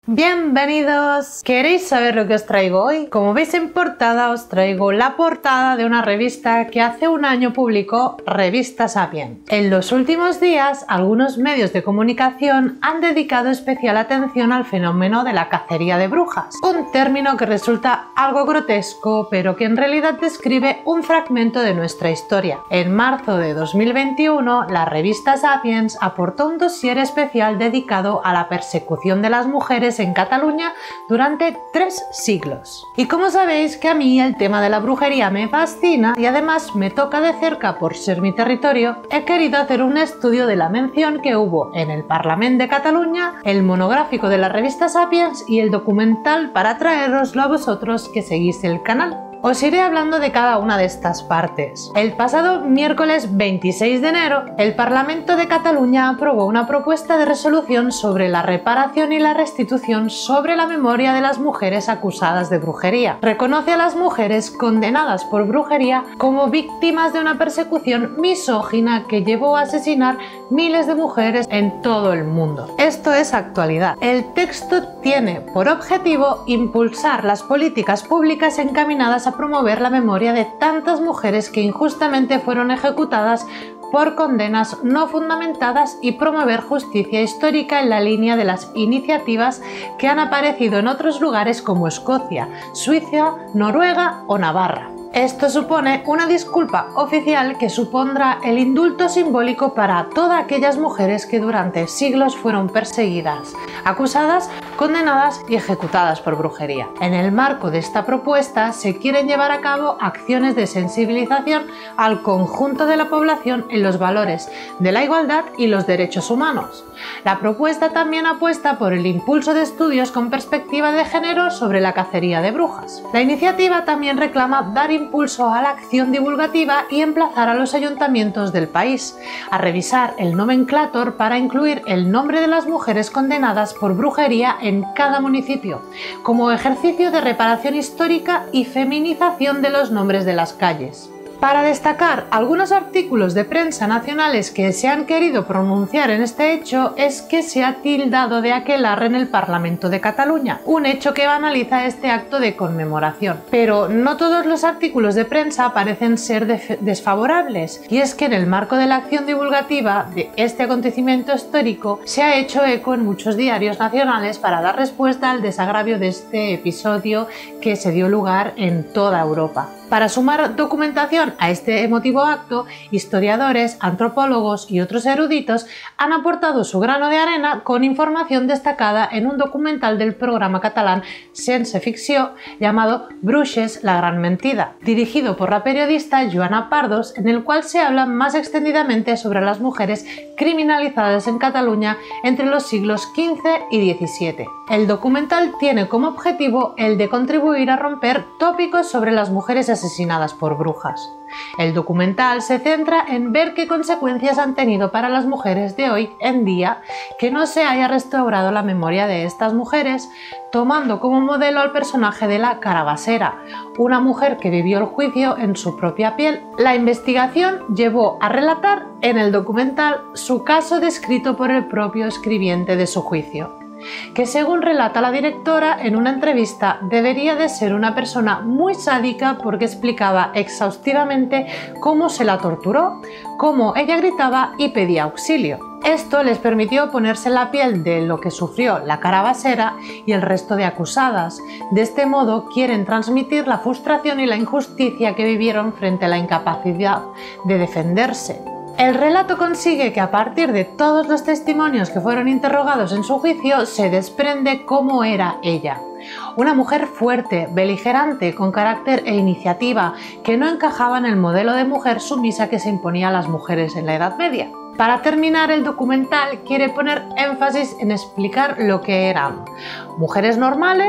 Bienvenidos. ¿Queréis saber lo que os traigo hoy? Como veis en portada os traigo la portada de una revista que hace un año publicó Revista Sapiens. En los últimos días algunos medios de comunicación han dedicado especial atención al fenómeno de la cacería de brujas, un término que resulta algo grotesco pero que en realidad describe un fragmento de nuestra historia. En marzo de 2021 la revista Sapiens aportó un dossier especial dedicado a la persecución de las mujeres en Cataluña durante 3 siglos. Y como sabéis que a mí el tema de la brujería me fascina y además me toca de cerca por ser mi territorio, he querido hacer un estudio de la mención que hubo en el Parlament de Cataluña, el monográfico de la revista Sapiens y el documental para traeroslo a vosotros que seguís el canal. Os iré hablando de cada una de estas partes. El pasado miércoles 26 de enero, el Parlamento de Cataluña aprobó una propuesta de resolución sobre la reparación y la restitución sobre la memoria de las mujeres acusadas de brujería. Reconoce a las mujeres condenadas por brujería como víctimas de una persecución misógina que llevó a asesinar miles de mujeres en todo el mundo. Esto es actualidad. El texto tiene por objetivo impulsar las políticas públicas encaminadas a promover la memoria de tantas mujeres que injustamente fueron ejecutadas por condenas no fundamentadas y promover justicia histórica en la línea de las iniciativas que han aparecido en otros lugares como Escocia, Suiza, Noruega o Navarra. Esto supone una disculpa oficial que supondrá el indulto simbólico para todas aquellas mujeres que durante siglos fueron perseguidas, acusadas, condenadas y ejecutadas por brujería. En el marco de esta propuesta se quieren llevar a cabo acciones de sensibilización al conjunto de la población en los valores de la igualdad y los derechos humanos. La propuesta también apuesta por el impulso de estudios con perspectiva de género sobre la cacería de brujas. La iniciativa también reclama dar impulso a la acción divulgativa y emplazar a los ayuntamientos del país a revisar el nomenclátor para incluir el nombre de las mujeres condenadas por brujería en cada municipio, como ejercicio de reparación histórica y feminización de los nombres de las calles. Para destacar algunos artículos de prensa nacionales que se han querido pronunciar en este hecho es que se ha tildado de aquelarre en el Parlamento de Cataluña, un hecho que banaliza este acto de conmemoración. Pero no todos los artículos de prensa parecen ser desfavorables, y es que en el marco de la acción divulgativa de este acontecimiento histórico se ha hecho eco en muchos diarios nacionales para dar respuesta al desagravio de este episodio que se dio lugar en toda Europa. Para sumar documentación a este emotivo acto, historiadores, antropólogos y otros eruditos han aportado su grano de arena con información destacada en un documental del programa catalán Sense Ficció llamado Bruixes, la gran mentida, dirigido por la periodista Joana Pardos, en el cual se habla más extendidamente sobre las mujeres criminalizadas en Cataluña entre los siglos XV y XVII. El documental tiene como objetivo el de contribuir a romper tópicos sobre las mujeres asesinadas por brujas. El documental se centra en ver qué consecuencias han tenido para las mujeres de hoy en día que no se haya restaurado la memoria de estas mujeres, tomando como modelo al personaje de la Carabasera, una mujer que vivió el juicio en su propia piel. La investigación llevó a relatar en el documental su caso descrito por el propio escribiente de su juicio, que según relata la directora en una entrevista debería de ser una persona muy sádica porque explicaba exhaustivamente cómo se la torturó, cómo ella gritaba y pedía auxilio. Esto les permitió ponerse en la piel de lo que sufrió la Carabasera y el resto de acusadas. De este modo quieren transmitir la frustración y la injusticia que vivieron frente a la incapacidad de defenderse. El relato consigue que a partir de todos los testimonios que fueron interrogados en su juicio se desprende cómo era ella. Una mujer fuerte, beligerante, con carácter e iniciativa, que no encajaba en el modelo de mujer sumisa que se imponía a las mujeres en la Edad Media. Para terminar, el documental quiere poner énfasis en explicar lo que eran mujeres normales,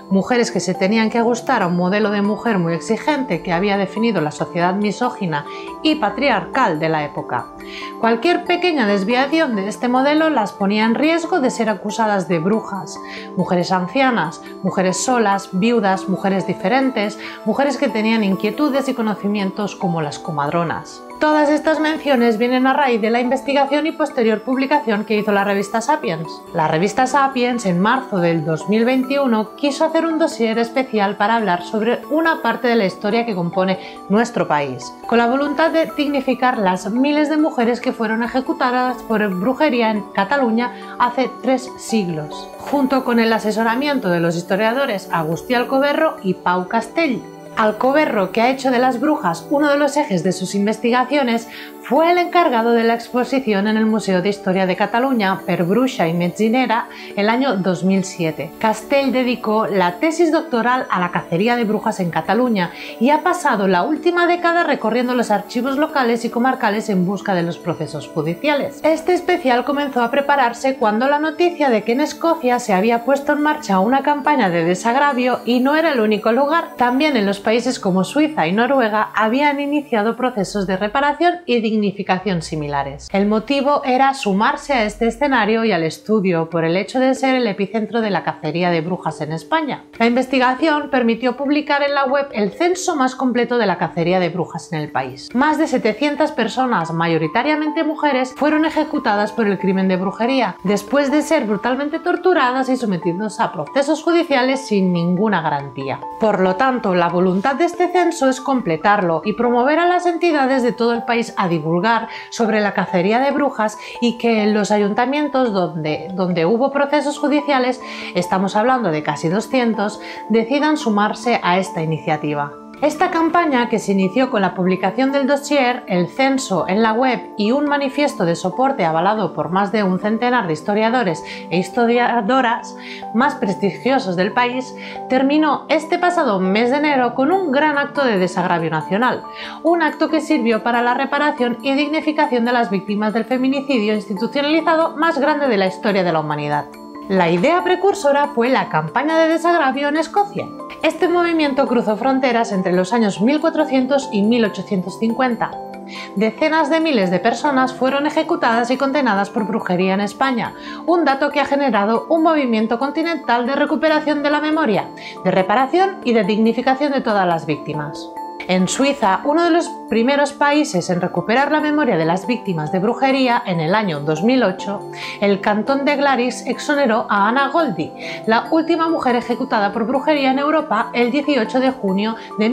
mujeres que se tenían que ajustar a un modelo de mujer muy exigente que había definido la sociedad misógina y patriarcal de la época. Cualquier pequeña desviación de este modelo las ponía en riesgo de ser acusadas de brujas, mujeres ancianas, mujeres solas, viudas, mujeres diferentes, mujeres que tenían inquietudes y conocimientos como las comadronas. Todas estas menciones vienen a raíz de la investigación y posterior publicación que hizo la revista Sapiens. La revista Sapiens, en marzo del 2021, quiso hacer un dossier especial para hablar sobre una parte de la historia que compone nuestro país, con la voluntad de dignificar las miles de mujeres que fueron ejecutadas por brujería en Cataluña hace 3 siglos, junto con el asesoramiento de los historiadores Agustí Alcoberro y Pau Castell. Alcoberro, que ha hecho de las brujas uno de los ejes de sus investigaciones, fue el encargado de la exposición en el Museo de Historia de Cataluña Per Bruixa i Metzinera el año 2007. Castell dedicó la tesis doctoral a la cacería de brujas en Cataluña y ha pasado la última década recorriendo los archivos locales y comarcales en busca de los procesos judiciales. Este especial comenzó a prepararse cuando la noticia de que en Escocia se había puesto en marcha una campaña de desagravio, y no era el único lugar. También en los países como Suiza y Noruega habían iniciado procesos de reparación y dignificación similares. El motivo era sumarse a este escenario y al estudio por el hecho de ser el epicentro de la cacería de brujas en España. La investigación permitió publicar en la web el censo más completo de la cacería de brujas en el país. Más de 700 personas, mayoritariamente mujeres, fueron ejecutadas por el crimen de brujería, después de ser brutalmente torturadas y sometidas a procesos judiciales sin ninguna garantía. Por lo tanto, la voluntad de este censo es completarlo y promover a las entidades de todo el país a divulgar sobre la cacería de brujas, y que en los ayuntamientos donde hubo procesos judiciales, estamos hablando de casi 200, decidan sumarse a esta iniciativa. Esta campaña, que se inició con la publicación del dossier, el censo en la web y un manifiesto de soporte avalado por más de un centenar de historiadores e historiadoras más prestigiosos del país, terminó este pasado mes de enero con un gran acto de desagravio nacional, un acto que sirvió para la reparación y dignificación de las víctimas del feminicidio institucionalizado más grande de la historia de la humanidad. La idea precursora fue la campaña de desagravio en Escocia. Este movimiento cruzó fronteras entre los años 1400 y 1850. Decenas de miles de personas fueron ejecutadas y condenadas por brujería en España, un dato que ha generado un movimiento continental de recuperación de la memoria, de reparación y de dignificación de todas las víctimas. En Suiza, uno de los primeros países en recuperar la memoria de las víctimas de brujería, en el año 2008, el cantón de Glaris exoneró a Anna Goldi, la última mujer ejecutada por brujería en Europa, el 18 de junio de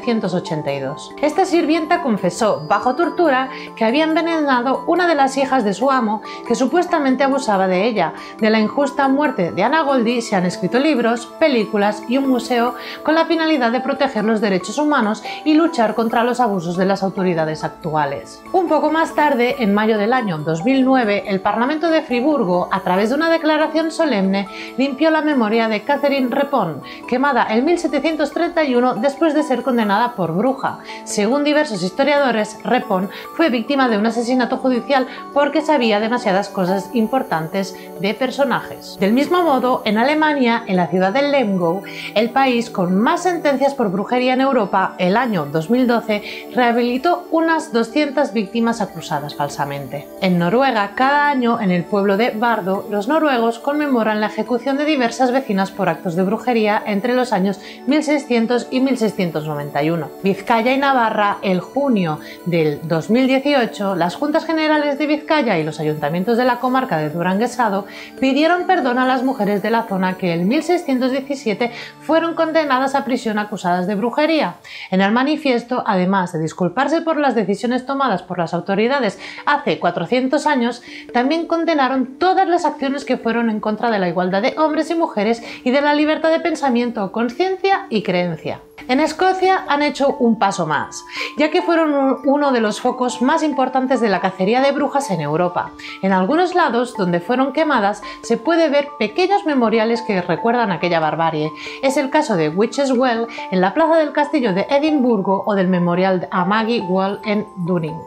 1782. Esta sirvienta confesó, bajo tortura, que había envenenado una de las hijas de su amo, que supuestamente abusaba de ella. De la injusta muerte de Anna Goldi se han escrito libros, películas y un museo con la finalidad de proteger los derechos humanos y luchar contra los abusos de las autoridades actuales. Un poco más tarde, en mayo del año 2009, el Parlamento de Friburgo, a través de una declaración solemne, limpió la memoria de Catherine Repon, quemada en 1731 después de ser condenada por bruja. Según diversos historiadores, Repon fue víctima de un asesinato judicial porque sabía demasiadas cosas importantes de personajes. Del mismo modo, en Alemania, en la ciudad de Lemgo, el país con más sentencias por brujería en Europa, el año 2012, rehabilitó unas 200 víctimas acusadas falsamente. En Noruega, cada año, en el pueblo de Bardo, los noruegos conmemoran la ejecución de diversas vecinas por actos de brujería entre los años 1600 y 1691. Vizcaya y Navarra, el junio del 2018, las Juntas Generales de Vizcaya y los ayuntamientos de la comarca de Duranguesado pidieron perdón a las mujeres de la zona que en 1617 fueron condenadas a prisión acusadas de brujería. En el manifiesto, además de disculparse por las decisiones tomadas por las autoridades hace 400 años, también condenaron todas las acciones que fueron en contra de la igualdad de hombres y mujeres y de la libertad de pensamiento, conciencia y creencia. En Escocia han hecho un paso más, ya que fueron uno de los focos más importantes de la cacería de brujas en Europa. En algunos lados donde fueron quemadas se puede ver pequeños memoriales que recuerdan aquella barbarie. Es el caso de Witches Well en la plaza del castillo de Edimburgo o del memorial a Maggie Wall en Dunning.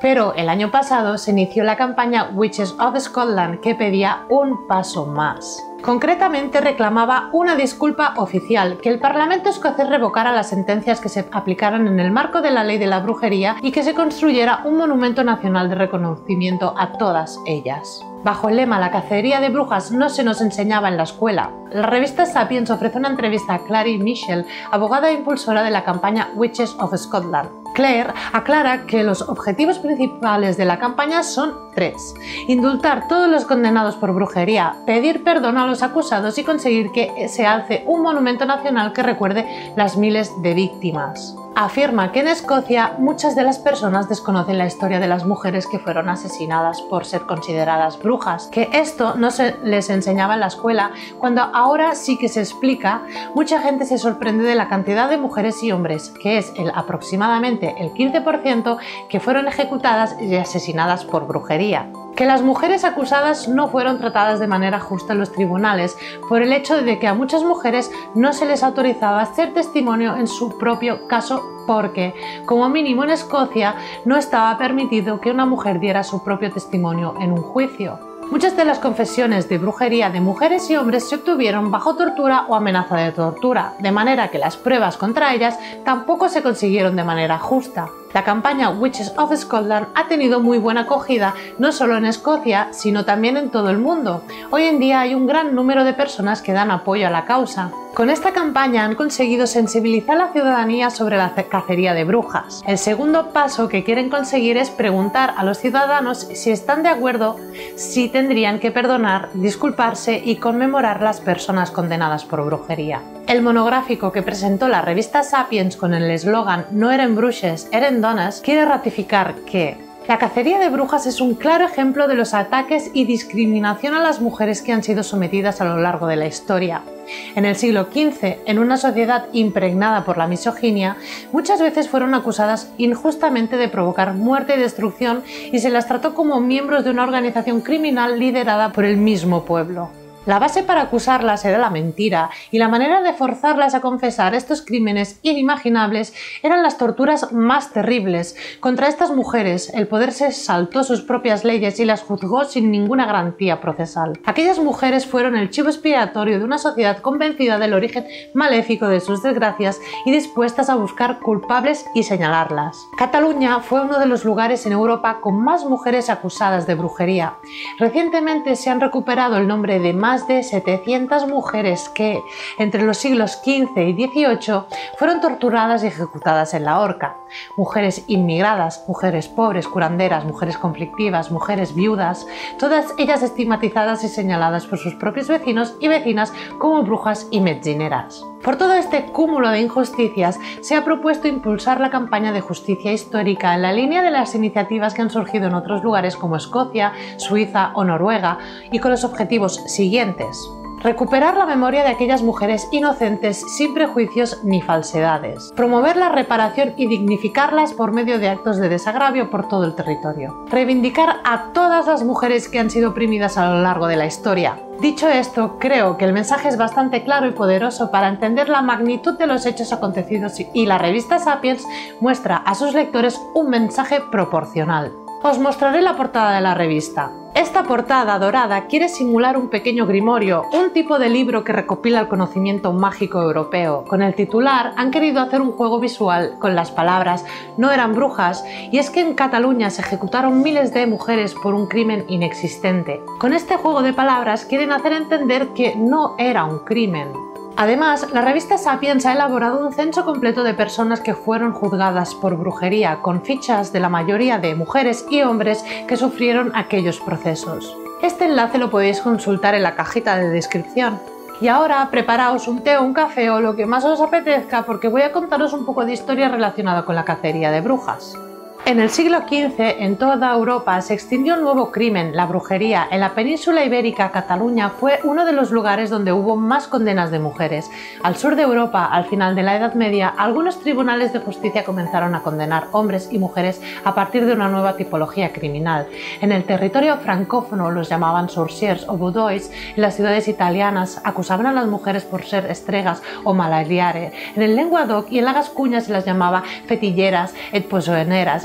Pero el año pasado se inició la campaña Witches of Scotland, que pedía un paso más. Concretamente reclamaba una disculpa oficial, que el Parlamento escocés revocara las sentencias que se aplicaran en el marco de la ley de la brujería y que se construyera un monumento nacional de reconocimiento a todas ellas. Bajo el lema "La cacería de brujas no se nos enseñaba en la escuela", la revista Sapiens ofrece una entrevista a Claire Mitchell, abogada e impulsora de la campaña Witches of Scotland. Claire aclara que los objetivos principales de la campaña son tres: indultar todos los condenados por brujería, pedir perdón a los acusados y conseguir que se alce un monumento nacional que recuerde las miles de víctimas. Afirma que en Escocia muchas de las personas desconocen la historia de las mujeres que fueron asesinadas por ser consideradas brujas, que esto no se les enseñaba en la escuela, cuando ahora sí que se explica. Mucha gente se sorprende de la cantidad de mujeres y hombres, que es aproximadamente el 15%, que fueron ejecutadas y asesinadas por brujería. Que las mujeres acusadas no fueron tratadas de manera justa en los tribunales por el hecho de que a muchas mujeres no se les autorizaba hacer testimonio en su propio caso porque, como mínimo en Escocia, no estaba permitido que una mujer diera su propio testimonio en un juicio. Muchas de las confesiones de brujería de mujeres y hombres se obtuvieron bajo tortura o amenaza de tortura, de manera que las pruebas contra ellas tampoco se consiguieron de manera justa. La campaña Witches of Scotland ha tenido muy buena acogida no solo en Escocia, sino también en todo el mundo. Hoy en día hay un gran número de personas que dan apoyo a la causa. Con esta campaña han conseguido sensibilizar a la ciudadanía sobre la cacería de brujas. El segundo paso que quieren conseguir es preguntar a los ciudadanos si están de acuerdo, si tendrían que perdonar, disculparse y conmemorar las personas condenadas por brujería. El monográfico que presentó la revista Sapiens con el eslogan "No eren bruixes, eren dones" quiere ratificar que la cacería de brujas es un claro ejemplo de los ataques y discriminación a las mujeres que han sido sometidas a lo largo de la historia. En el siglo XV, en una sociedad impregnada por la misoginia, muchas veces fueron acusadas injustamente de provocar muerte y destrucción y se las trató como miembros de una organización criminal liderada por el mismo pueblo. La base para acusarlas era la mentira, y la manera de forzarlas a confesar estos crímenes inimaginables eran las torturas más terribles. Contra estas mujeres, el poder se saltó sus propias leyes y las juzgó sin ninguna garantía procesal. Aquellas mujeres fueron el chivo expiatorio de una sociedad convencida del origen maléfico de sus desgracias y dispuestas a buscar culpables y señalarlas. Cataluña fue uno de los lugares en Europa con más mujeres acusadas de brujería. Recientemente se han recuperado el nombre de más de 700 mujeres que, entre los siglos XV y XVIII, fueron torturadas y ejecutadas en la horca. Mujeres inmigradas, mujeres pobres, curanderas, mujeres conflictivas, mujeres viudas, todas ellas estigmatizadas y señaladas por sus propios vecinos y vecinas como brujas y metzineras. Por todo este cúmulo de injusticias, se ha propuesto impulsar la campaña de justicia histórica en la línea de las iniciativas que han surgido en otros lugares como Escocia, Suiza o Noruega, y con los objetivos siguientes: recuperar la memoria de aquellas mujeres inocentes sin prejuicios ni falsedades, promover la reparación y dignificarlas por medio de actos de desagravio por todo el territorio, reivindicar a todas las mujeres que han sido oprimidas a lo largo de la historia. Dicho esto, creo que el mensaje es bastante claro y poderoso para entender la magnitud de los hechos acontecidos, y la revista Sapiens muestra a sus lectores un mensaje proporcional. Os mostraré la portada de la revista. Esta portada dorada quiere simular un pequeño grimorio, un tipo de libro que recopila el conocimiento mágico europeo. Con el titular han querido hacer un juego visual con las palabras "no eran brujas", y es que en Cataluña se ejecutaron miles de mujeres por un crimen inexistente. Con este juego de palabras quieren hacer entender que no era un crimen. Además, la revista Sapiens ha elaborado un censo completo de personas que fueron juzgadas por brujería, con fichas de la mayoría de mujeres y hombres que sufrieron aquellos procesos. Este enlace lo podéis consultar en la cajita de descripción. Y ahora preparaos un té o un café o lo que más os apetezca, porque voy a contaros un poco de historia relacionada con la cacería de brujas. En el siglo XV, en toda Europa, se extinguió un nuevo crimen, la brujería. En la península ibérica, Cataluña fue uno de los lugares donde hubo más condenas de mujeres. Al sur de Europa, al final de la Edad Media, algunos tribunales de justicia comenzaron a condenar hombres y mujeres a partir de una nueva tipología criminal. En el territorio francófono los llamaban sorciers o vaudois. En las ciudades italianas acusaban a las mujeres por ser estregas o malaliare. En el Lenguadoc y en la Gascuña se las llamaba fetilleras et posoneras.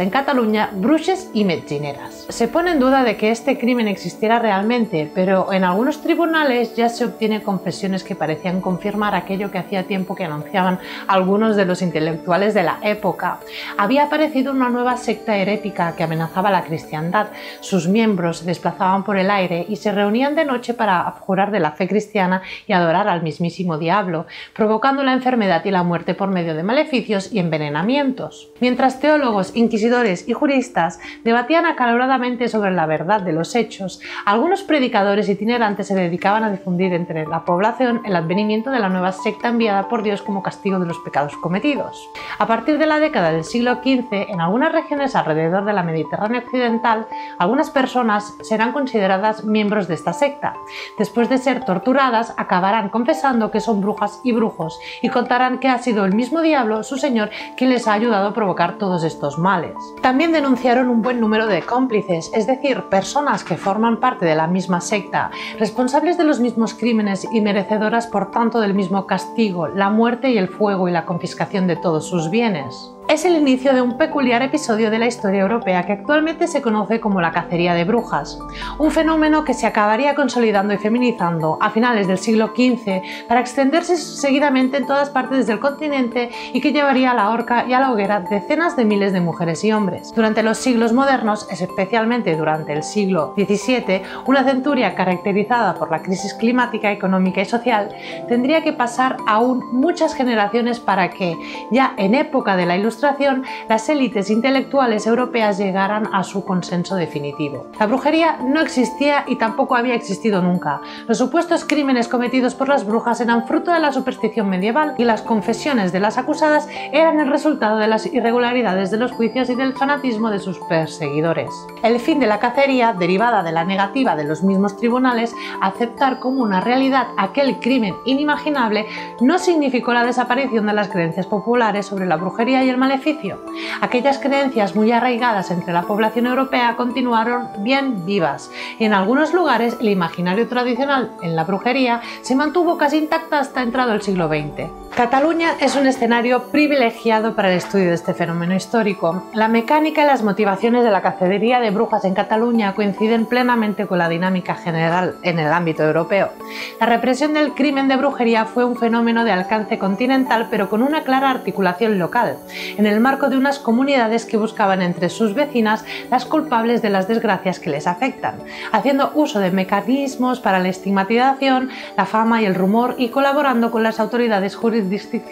en Cataluña bruixes y metzineras. Se pone en duda de que este crimen existiera realmente, pero en algunos tribunales ya se obtiene confesiones que parecían confirmar aquello que hacía tiempo que anunciaban algunos de los intelectuales de la época. Había aparecido una nueva secta herética que amenazaba la cristiandad. Sus miembros se desplazaban por el aire y se reunían de noche para abjurar de la fe cristiana y adorar al mismísimo diablo, provocando la enfermedad y la muerte por medio de maleficios y envenenamientos. Mientras teólogos, inquisidores y juristas debatían acaloradamente sobre la verdad de los hechos, algunos predicadores itinerantes se dedicaban a difundir entre la población el advenimiento de la nueva secta enviada por Dios como castigo de los pecados cometidos. A partir de la década del siglo XV, en algunas regiones alrededor de la Mediterránea occidental, algunas personas serán consideradas miembros de esta secta. Después de ser torturadas, acabarán confesando que son brujas y brujos y contarán que ha sido el mismo diablo, su señor, quien les ha ayudado a provocar todos estos males. También denunciaron un buen número de cómplices, es decir, personas que forman parte de la misma secta, responsables de los mismos crímenes y merecedoras por tanto del mismo castigo, la muerte y el fuego y la confiscación de todos sus bienes. Es el inicio de un peculiar episodio de la historia europea que actualmente se conoce como la cacería de brujas, un fenómeno que se acabaría consolidando y feminizando a finales del siglo XV para extenderse seguidamente en todas partes del continente y que llevaría a la horca y a la hoguera decenas de miles de mujeres y hombres. Durante los siglos modernos, especialmente durante el siglo XVII, una centuria caracterizada por la crisis climática, económica y social, tendría que pasar aún muchas generaciones para que, ya en época de la Ilustración, las élites intelectuales europeas llegaran a su consenso definitivo. La brujería no existía y tampoco había existido nunca. Los supuestos crímenes cometidos por las brujas eran fruto de la superstición medieval y las confesiones de las acusadas eran el resultado de las irregularidades de los juicios y del fanatismo de sus perseguidores. El fin de la cacería, derivada de la negativa de los mismos tribunales a aceptar como una realidad aquel crimen inimaginable, no significó la desaparición de las creencias populares sobre la brujería y el maleficio. Aquellas creencias muy arraigadas entre la población europea continuaron bien vivas y en algunos lugares el imaginario tradicional en la brujería se mantuvo casi intacta hasta entrado el siglo XX. Cataluña es un escenario privilegiado para el estudio de este fenómeno histórico. La mecánica y las motivaciones de la cacería de brujas en Cataluña coinciden plenamente con la dinámica general en el ámbito europeo. La represión del crimen de brujería fue un fenómeno de alcance continental, pero con una clara articulación local, en el marco de unas comunidades que buscaban entre sus vecinas las culpables de las desgracias que les afectan, haciendo uso de mecanismos para la estigmatización, la fama y el rumor y colaborando con las autoridades jurisdiccionales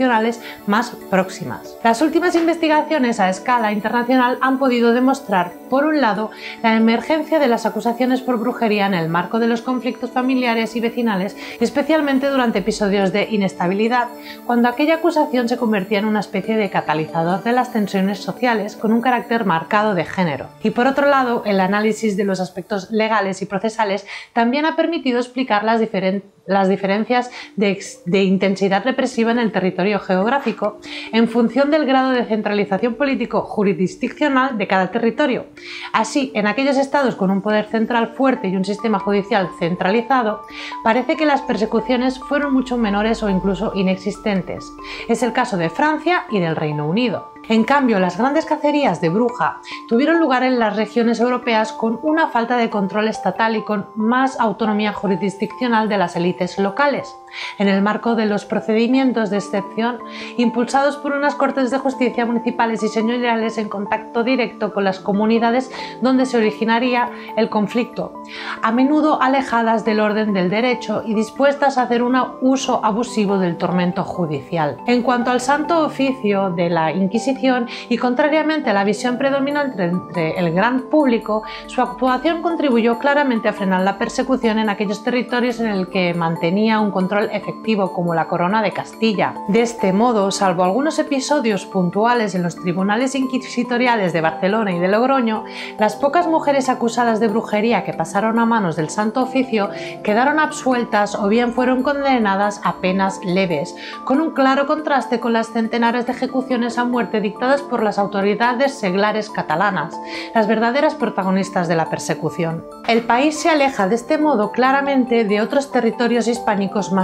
más próximas. Las últimas investigaciones a escala internacional han podido demostrar, por un lado, la emergencia de las acusaciones por brujería en el marco de los conflictos familiares y vecinales, especialmente durante episodios de inestabilidad, cuando aquella acusación se convertía en una especie de catalizador de las tensiones sociales con un carácter marcado de género. Y por otro lado, el análisis de los aspectos legales y procesales también ha permitido explicar las diferencias de intensidad represiva en el territorio geográfico en función del grado de centralización político-jurisdiccional de cada territorio. Así, en aquellos estados con un poder central fuerte y un sistema judicial centralizado, parece que las persecuciones fueron mucho menores o incluso inexistentes. Es el caso de Francia y del Reino Unido. En cambio, las grandes cacerías de bruja tuvieron lugar en las regiones europeas con una falta de control estatal y con más autonomía jurisdiccional de las élites locales, en el marco de los procedimientos de excepción impulsados por unas cortes de justicia municipales y señoriales en contacto directo con las comunidades donde se originaría el conflicto, a menudo alejadas del orden del derecho y dispuestas a hacer un uso abusivo del tormento judicial. En cuanto al Santo Oficio de la Inquisición, y contrariamente a la visión predominante entre el gran público, su actuación contribuyó claramente a frenar la persecución en aquellos territorios en el que mantenía un control efectivo, como la Corona de Castilla. De este modo, salvo algunos episodios puntuales en los tribunales inquisitoriales de Barcelona y de Logroño, las pocas mujeres acusadas de brujería que pasaron a manos del Santo Oficio quedaron absueltas o bien fueron condenadas a penas leves, con un claro contraste con las centenares de ejecuciones a muerte dictadas por las autoridades seglares catalanas, las verdaderas protagonistas de la persecución. El país se aleja de este modo claramente de otros territorios hispánicos más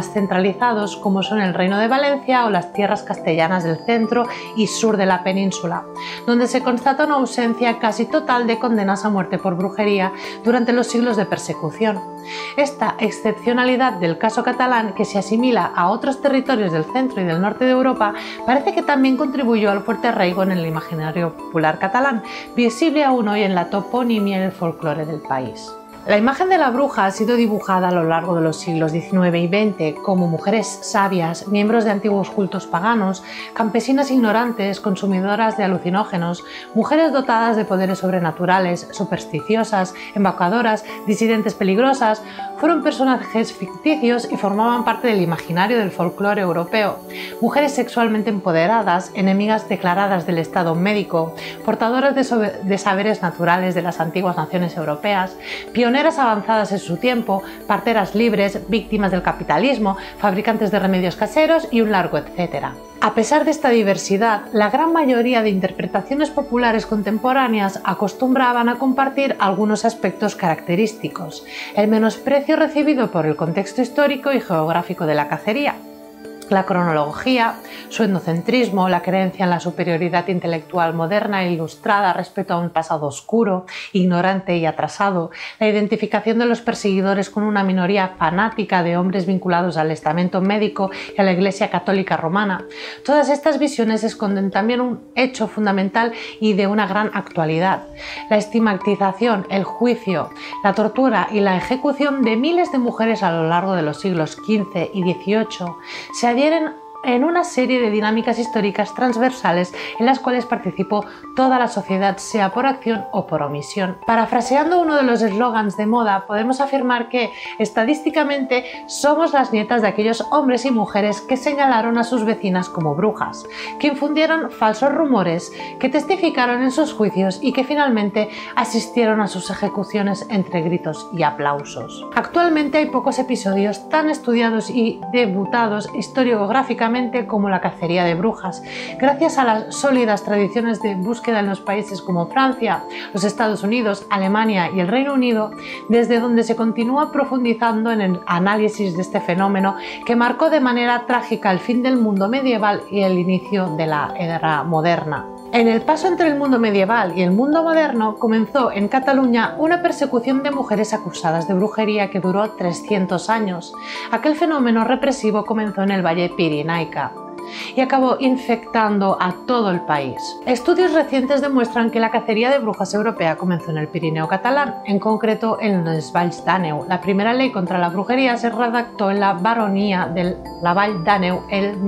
más centralizados como son el Reino de Valencia o las tierras castellanas del centro y sur de la península, donde se constata una ausencia casi total de condenas a muerte por brujería durante los siglos de persecución. Esta excepcionalidad del caso catalán, que se asimila a otros territorios del centro y del norte de Europa, parece que también contribuyó al fuerte arraigo en el imaginario popular catalán, visible aún hoy en la toponimia y el folclore del país. La imagen de la bruja ha sido dibujada a lo largo de los siglos XIX y XX como mujeres sabias, miembros de antiguos cultos paganos, campesinas ignorantes, consumidoras de alucinógenos, mujeres dotadas de poderes sobrenaturales, supersticiosas, embacadoras, disidentes peligrosas. Fueron personajes ficticios y formaban parte del imaginario del folclore europeo. Mujeres sexualmente empoderadas, enemigas declaradas del Estado médico, portadoras de saberes naturales de las antiguas naciones europeas, pioneras avanzadas en su tiempo, parteras libres, víctimas del capitalismo, fabricantes de remedios caseros y un largo etcétera. A pesar de esta diversidad, la gran mayoría de interpretaciones populares contemporáneas acostumbraban a compartir algunos aspectos característicos: el menosprecio recibido por el contexto histórico y geográfico de la cacería, la cronología, su etnocentrismo, la creencia en la superioridad intelectual moderna e ilustrada respecto a un pasado oscuro, ignorante y atrasado, la identificación de los perseguidores con una minoría fanática de hombres vinculados al estamento médico y a la Iglesia Católica Romana. Todas estas visiones esconden también un hecho fundamental y de una gran actualidad: la estigmatización, el juicio, la tortura y la ejecución de miles de mujeres a lo largo de los siglos XV y XVIII se adhieren en una serie de dinámicas históricas transversales en las cuales participó toda la sociedad, sea por acción o por omisión. Parafraseando uno de los eslogans de moda, podemos afirmar que, estadísticamente, somos las nietas de aquellos hombres y mujeres que señalaron a sus vecinas como brujas, que infundieron falsos rumores, que testificaron en sus juicios y que finalmente asistieron a sus ejecuciones entre gritos y aplausos. Actualmente hay pocos episodios tan estudiados y debutados historiográficamente como la cacería de brujas, gracias a las sólidas tradiciones de búsqueda en los países como Francia, los Estados Unidos, Alemania y el Reino Unido, desde donde se continúa profundizando en el análisis de este fenómeno que marcó de manera trágica el fin del mundo medieval y el inicio de la era moderna. En el paso entre el mundo medieval y el mundo moderno comenzó en Cataluña una persecución de mujeres acusadas de brujería que duró 300 años. Aquel fenómeno represivo comenzó en el Valle Pirenaica y acabó infectando a todo el país. Estudios recientes demuestran que la cacería de brujas europea comenzó en el Pirineo catalán, en concreto en les Valls d'Àneu. La primera ley contra la brujería se redactó en la baronía de la Vall d'Àneu en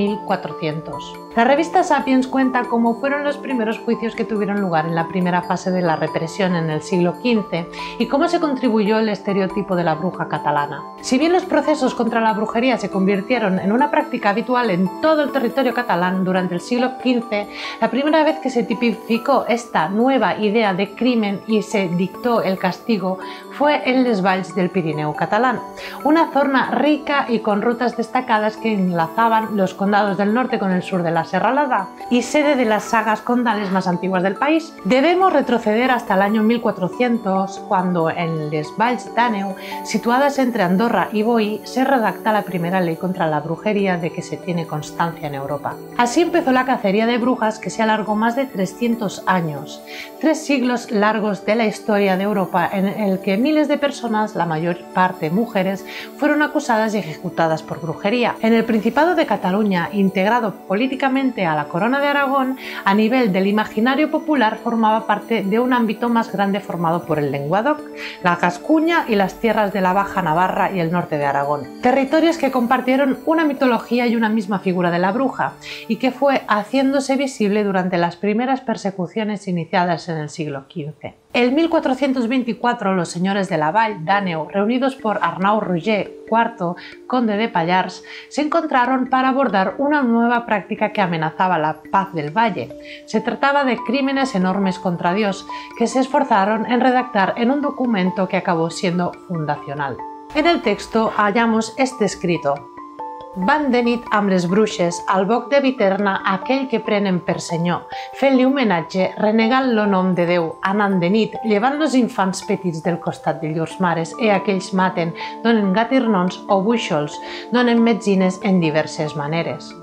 1400. La revista Sapiens cuenta cómo fueron los primeros juicios que tuvieron lugar en la primera fase de la represión en el siglo XV y cómo se contribuyó el estereotipo de la bruja catalana. Si bien los procesos contra la brujería se convirtieron en una práctica habitual en todo el territorio catalán durante el siglo XV, la primera vez que se tipificó esta nueva idea de crimen y se dictó el castigo fue en les Valls del Pirineu catalán, una zona rica y con rutas destacadas que enlazaban los condados del norte con el sur de la Serralada y sede de las sagas condales más antiguas del país. Debemos retroceder hasta el año 1400, cuando en les Valls d'Àneu, situadas entre Andorra y Boí, se redacta la primera ley contra la brujería de que se tiene constancia en Europa. Así empezó la cacería de brujas, que se alargó más de 300 años, 3 siglos largos de la historia de Europa, en el que miles de personas, la mayor parte mujeres, fueron acusadas y ejecutadas por brujería. En el Principado de Cataluña, integrado políticamente a la Corona de Aragón, a nivel del imaginario popular formaba parte de un ámbito más grande formado por el Lenguadoc, la Gascuña y las tierras de la Baja Navarra y el norte de Aragón. Territorios que compartieron una mitología y una misma figura de la bruja, y que fue haciéndose visible durante las primeras persecuciones iniciadas en el siglo XV. En 1424, los señores de la Vall d'Àneu, reunidos por Arnau Roger, IV conde de Pallars, se encontraron para abordar una nueva práctica que amenazaba la paz del valle. Se trataba de crímenes enormes contra Dios, que se esforzaron en redactar en un documento que acabó siendo fundacional. En el texto hallamos este escrito: Van de nit amb les bruixes al boc de Viterna aquell que prenen per senyor, fent-li homenatge, renegant lo nom de Déu, anant de nit, llevant los infants petits del costat de llurs mares, aquells maten, donen gatirnons o buixols, donen metzines en diverses maneres.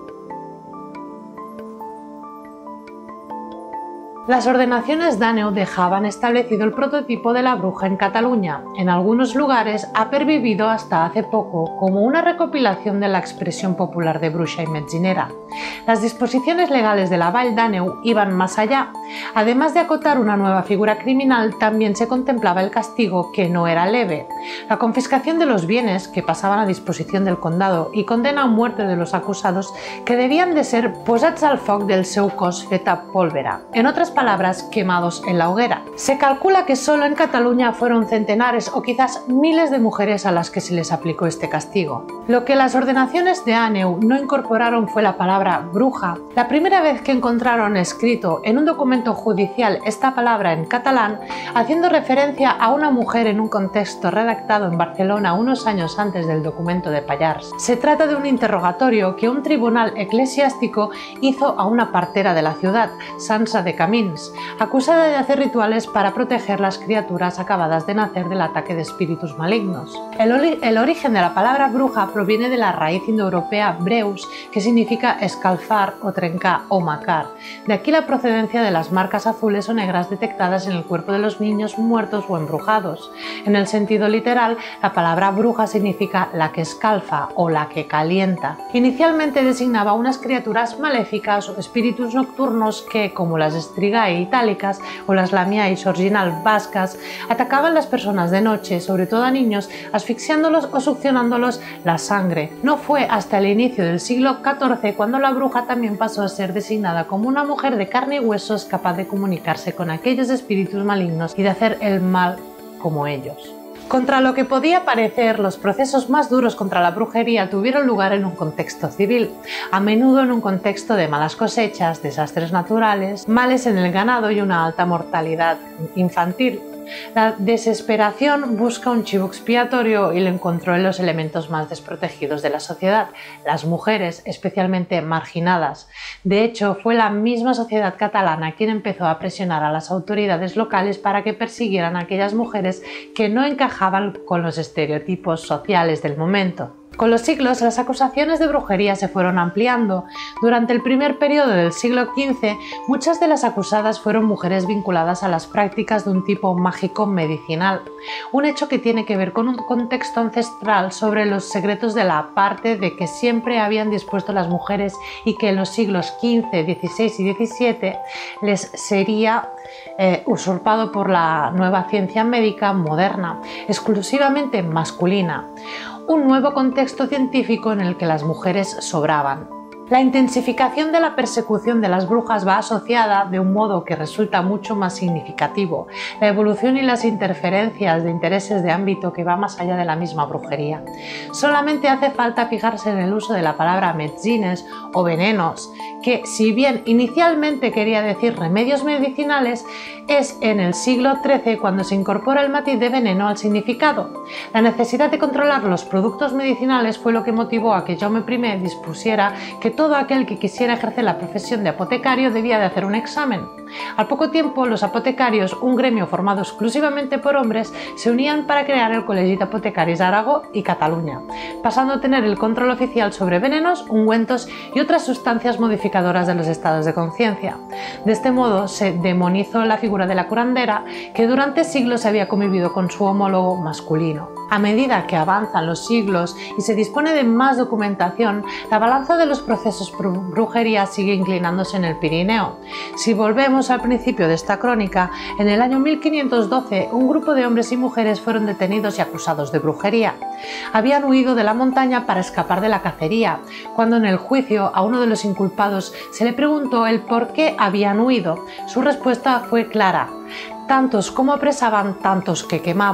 Las ordenaciones d'Àneu dejaban establecido el prototipo de la bruja en Cataluña. En algunos lugares ha pervivido hasta hace poco como una recopilación de la expresión popular de bruja y metzinera. Las disposiciones legales de la Vall d'Àneu iban más allá. Además de acotar una nueva figura criminal, también se contemplaba el castigo, que no era leve. La confiscación de los bienes que pasaban a disposición del condado y condena a muerte de los acusados, que debían de ser posats al foc del seu cos feta pólvora. En otras palabras, quemados en la hoguera. Se calcula que solo en Cataluña fueron centenares o quizás miles de mujeres a las que se les aplicó este castigo. Lo que las ordenaciones de Àneu no incorporaron fue la palabra bruja. La primera vez que encontraron escrito en un documento judicial esta palabra en catalán, haciendo referencia a una mujer en un contexto redactado en Barcelona unos años antes del documento de Pallars. Se trata de un interrogatorio que un tribunal eclesiástico hizo a una partera de la ciudad, Sansa de Camins, acusada de hacer rituales para proteger las criaturas acabadas de nacer del ataque de espíritus malignos. El origen de la palabra bruja proviene de la raíz indoeuropea breus, que significa escalfar o trencar o macar. De aquí la procedencia de las marcas azules o negras detectadas en el cuerpo de los niños muertos o embrujados. En el sentido literal, la palabra bruja significa la que escalfa o la que calienta. Inicialmente designaba unas criaturas maléficas o espíritus nocturnos que, como las Strigae itálicas o las Lamiais original vascas, atacaban a las personas de noche, sobre todo a niños, asfixiándolos o succionándolos la sangre. No fue hasta el inicio del siglo XIV cuando la bruja también pasó a ser designada como una mujer de carne y huesos capaz de comunicarse con aquellos espíritus malignos y de hacer el mal como ellos. Contra lo que podía parecer, los procesos más duros contra la brujería tuvieron lugar en un contexto civil, a menudo en un contexto de malas cosechas, desastres naturales, males en el ganado y una alta mortalidad infantil. La desesperación busca un chivo expiatorio y lo encontró en los elementos más desprotegidos de la sociedad, las mujeres, especialmente marginadas. De hecho, fue la misma sociedad catalana quien empezó a presionar a las autoridades locales para que persiguieran a aquellas mujeres que no encajaban con los estereotipos sociales del momento. Con los siglos, las acusaciones de brujería se fueron ampliando. Durante el primer periodo del siglo XV, muchas de las acusadas fueron mujeres vinculadas a las prácticas de un tipo mágico medicinal, un hecho que tiene que ver con un contexto ancestral sobre los secretos de la parte de que siempre habían dispuesto las mujeres y que en los siglos XV, XVI y XVII les sería usurpado por la nueva ciencia médica moderna, exclusivamente masculina. Un nuevo contexto científico en el que las mujeres sobraban. La intensificación de la persecución de las brujas va asociada de un modo que resulta mucho más significativo, la evolución y las interferencias de intereses de ámbito que va más allá de la misma brujería. Solamente hace falta fijarse en el uso de la palabra metzines o venenos, que si bien inicialmente quería decir remedios medicinales, es en el siglo XIII cuando se incorpora el matiz de veneno al significado. La necesidad de controlar los productos medicinales fue lo que motivó a que Jaume I dispusiera que todo aquel que quisiera ejercer la profesión de apotecario debía de hacer un examen. Al poco tiempo, los apotecarios, un gremio formado exclusivamente por hombres, se unían para crear el Col·legi d'Apotecaris d'Aragó y Cataluña, pasando a tener el control oficial sobre venenos, ungüentos y otras sustancias modificadoras de los estados de conciencia. De este modo, se demonizó la figura de la curandera, que durante siglos había convivido con su homólogo masculino. A medida que avanzan los siglos y se dispone de más documentación, la balanza de los procesos por brujería sigue inclinándose en el Pirineo. Si volvemos al principio de esta crónica, en el año 1512 un grupo de hombres y mujeres fueron detenidos y acusados de brujería. Habían huido de la montaña para escapar de la cacería, cuando en el juicio a uno de los inculpados se le preguntó el por qué habían huido. Su respuesta fue clara: tantos como apresaban, tantos que quemaban.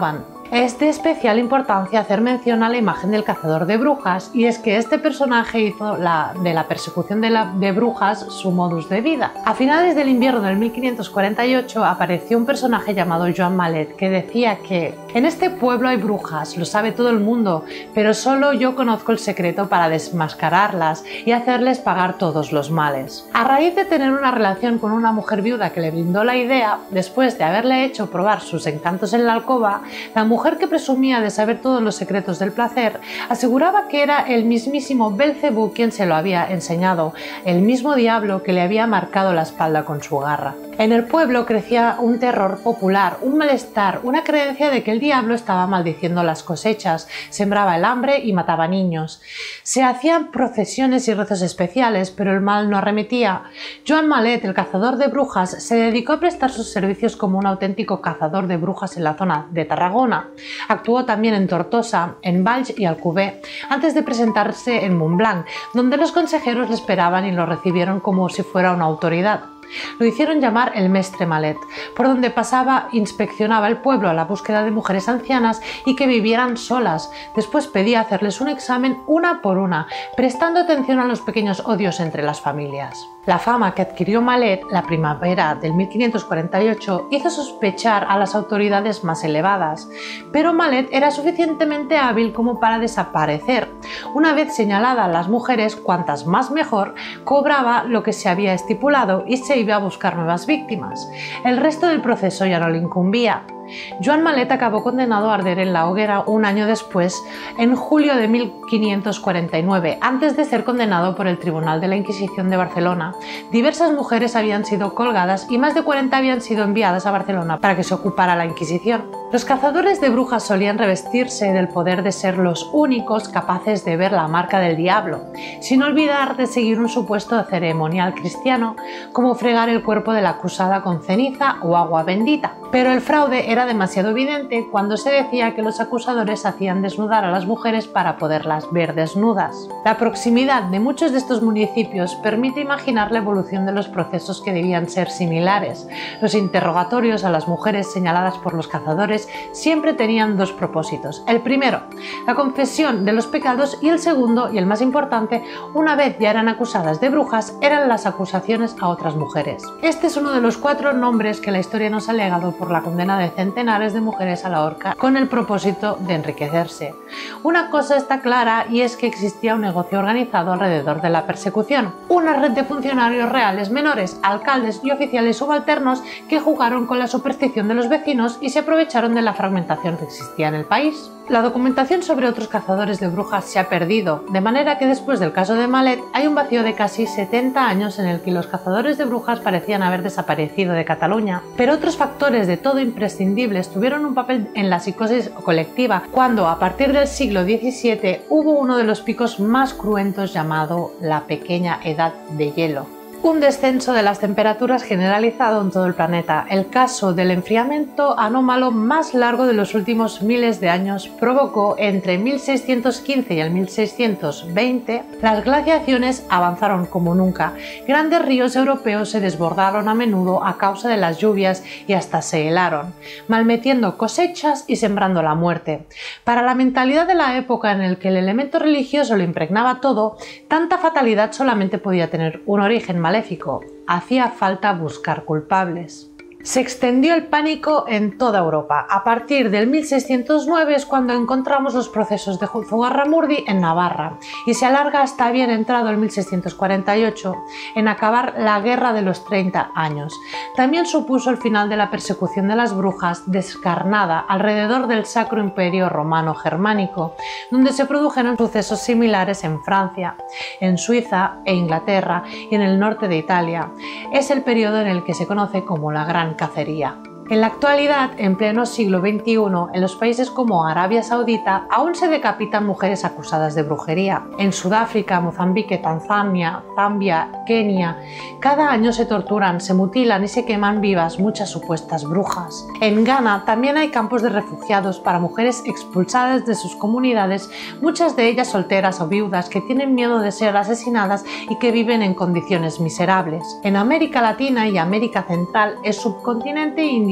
Es de especial importancia hacer mención a la imagen del cazador de brujas, y es que este personaje hizo de la persecución de brujas su modus de vida. A finales del invierno del 1548 apareció un personaje llamado Joan Malet que decía que en este pueblo hay brujas, lo sabe todo el mundo, pero solo yo conozco el secreto para desmascararlas y hacerles pagar todos los males. A raíz de tener una relación con una mujer viuda que le brindó la idea, después de haberle hecho probar sus encantos en la alcoba, la mujer que presumía de saber todos los secretos del placer aseguraba que era el mismísimo Belcebú quien se lo había enseñado, el mismo diablo que le había marcado la espalda con su garra. En el pueblo crecía un terror popular, un malestar, una creencia de que el diablo estaba maldiciendo las cosechas, sembraba el hambre y mataba niños. Se hacían procesiones y rezos especiales, pero el mal no arremetía. Joan Malet, el cazador de brujas, se dedicó a prestar sus servicios como un auténtico cazador de brujas en la zona de Tarragona. Actuó también en Tortosa, en Valls y Alcover, antes de presentarse en Montblanc, donde los consejeros le esperaban y lo recibieron como si fuera una autoridad. Lo hicieron llamar el Mestre Malet. Por donde pasaba inspeccionaba el pueblo a la búsqueda de mujeres ancianas y que vivieran solas. Después pedía hacerles un examen una por una, prestando atención a los pequeños odios entre las familias. La fama que adquirió Malet la primavera del 1548 hizo sospechar a las autoridades más elevadas, pero Malet era suficientemente hábil como para desaparecer. Una vez señalada a las mujeres, cuantas más mejor, cobraba lo que se había estipulado y se iba a buscar nuevas víctimas. El resto del proceso ya no le incumbía. Joan Malet acabó condenado a arder en la hoguera un año después, en julio de 1549, antes de ser condenado por el Tribunal de la Inquisición de Barcelona. Diversas mujeres habían sido colgadas y más de 40 habían sido enviadas a Barcelona para que se ocupara la Inquisición. Los cazadores de brujas solían revestirse del poder de ser los únicos capaces de ver la marca del diablo, sin olvidar de seguir un supuesto ceremonial cristiano, como fregar el cuerpo de la acusada con ceniza o agua bendita. Pero el fraude era demasiado evidente cuando se decía que los acusadores hacían desnudar a las mujeres para poderlas ver desnudas. La proximidad de muchos de estos municipios permite imaginar la evolución de los procesos que debían ser similares. Los interrogatorios a las mujeres señaladas por los cazadores siempre tenían dos propósitos. El primero, la confesión de los pecados, y el segundo, y el más importante, una vez ya eran acusadas de brujas, eran las acusaciones a otras mujeres. Este es uno de los 4 nombres que la historia nos ha legado por la condena de centenares de mujeres a la horca con el propósito de enriquecerse. Una cosa está clara, y es que existía un negocio organizado alrededor de la persecución. Una red de funcionarios reales menores, alcaldes y oficiales subalternos que jugaron con la superstición de los vecinos y se aprovecharon de la fragmentación que existía en el país. La documentación sobre otros cazadores de brujas se ha perdido, de manera que después del caso de Malet hay un vacío de casi 70 años en el que los cazadores de brujas parecían haber desaparecido de Cataluña, pero otros factores de todo imprescindibles tuvieron un papel en la psicosis colectiva cuando, a partir del siglo XVII, hubo uno de los picos más cruentos llamado la Pequeña Edad de Hielo. Un descenso de las temperaturas generalizado en todo el planeta. El caso del enfriamiento anómalo más largo de los últimos miles de años provocó entre 1615 y el 1620 las glaciaciones avanzaron como nunca. Grandes ríos europeos se desbordaron a menudo a causa de las lluvias y hasta se helaron, malmetiendo cosechas y sembrando la muerte. Para la mentalidad de la época en el que el elemento religioso lo impregnaba todo, tanta fatalidad solamente podía tener un origen maléfico. Hacía falta buscar culpables. Se extendió el pánico en toda Europa. A partir del 1609 es cuando encontramos los procesos de Zugarramurdi en Navarra, y se alarga hasta bien entrado el 1648, en acabar la Guerra de los 30 años. También supuso el final de la persecución de las brujas descarnada alrededor del Sacro Imperio Romano Germánico, donde se produjeron sucesos similares en Francia, en Suiza e Inglaterra y en el norte de Italia. Es el periodo en el que se conoce como la Gran Cacería. En la actualidad, en pleno siglo XXI, en los países como Arabia Saudita aún se decapitan mujeres acusadas de brujería. En Sudáfrica, Mozambique, Tanzania, Zambia, Kenia, cada año se torturan, se mutilan y se queman vivas muchas supuestas brujas. En Ghana también hay campos de refugiados para mujeres expulsadas de sus comunidades, muchas de ellas solteras o viudas que tienen miedo de ser asesinadas y que viven en condiciones miserables. En América Latina y América Central, el subcontinente indio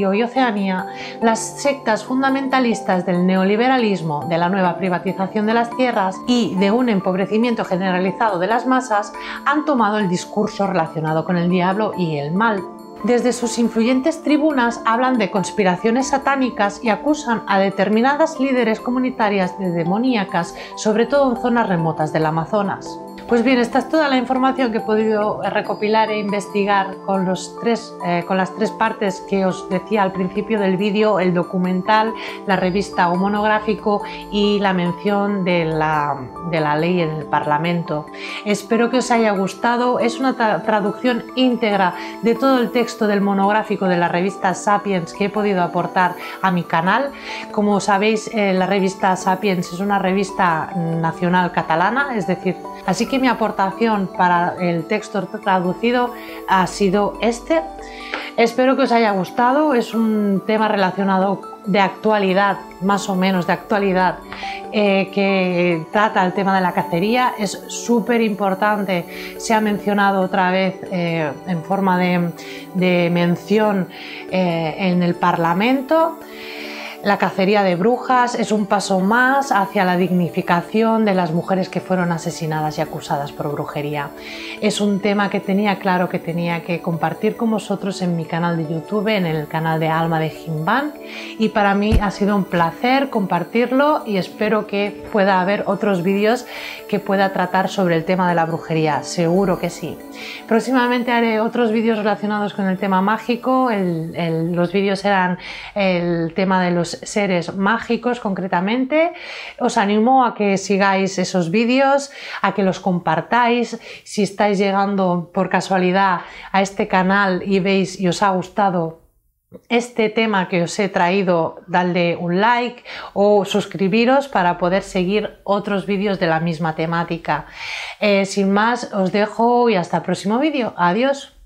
Indio y Oceanía, las sectas fundamentalistas del neoliberalismo, de la nueva privatización de las tierras y de un empobrecimiento generalizado de las masas han tomado el discurso relacionado con el diablo y el mal. Desde sus influyentes tribunas hablan de conspiraciones satánicas y acusan a determinadas líderes comunitarias de demoníacas, sobre todo en zonas remotas del Amazonas. Pues bien, esta es toda la información que he podido recopilar e investigar con las tres partes que os decía al principio del vídeo: el documental, la revista o monográfico y la mención de la ley en el Parlamento. Espero que os haya gustado. Es una traducción íntegra de todo el texto del monográfico de la revista Sapiens que he podido aportar a mi canal. Como sabéis, la revista Sapiens es una revista nacional catalana, es decir, así que mi aportación para el texto traducido ha sido este. Espero que os haya gustado. Es un tema relacionado de actualidad, más o menos de actualidad, que trata el tema de la cacería. Es súper importante, se ha mencionado otra vez en forma de mención en el Parlamento. La cacería de brujas es un paso más hacia la dignificación de las mujeres que fueron asesinadas y acusadas por brujería. Es un tema que tenía claro que tenía que compartir con vosotros en mi canal de YouTube, en el canal de Alma de Jimban, y para mí ha sido un placer compartirlo y espero que pueda haber otros vídeos que pueda tratar sobre el tema de la brujería, seguro que sí. Próximamente haré otros vídeos relacionados con el tema mágico. Los vídeos serán el tema de los seres mágicos concretamente. Os animo a que sigáis esos vídeos, a que los compartáis. Si estáis llegando por casualidad a este canal y veis y os ha gustado este tema que os he traído, dadle un like o suscribiros para poder seguir otros vídeos de la misma temática. Sin más, os dejo y hasta el próximo vídeo. Adiós.